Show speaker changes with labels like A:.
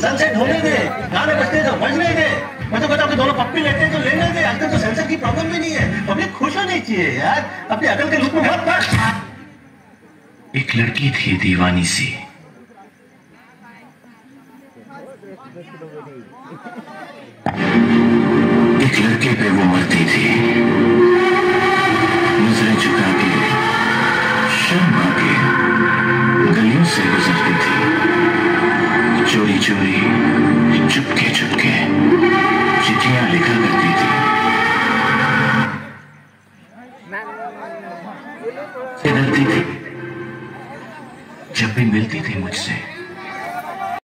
A: Sunset होने दे, गाने बजते तो बजने दे, बच्चों बच्चों के दोनों पप्पी लेते हैं तो लेने दे। आजकल तो सेंसर की प्रॉब्लम भी नहीं है, पब्लिक खुश होनी चाहिए यार, अपनी अकल के लूप में मत पड़।
B: एक लड़की थी दीवानी सी, एक लड़के पे वो मरती थी, नजरें झुका के शर्मा के गलियों से गुजरती थी, चोरी चोरी चुपके चुपके चिट्ठियां लिखा करती थी। डरती थी जब भी मिलती थी मुझसे,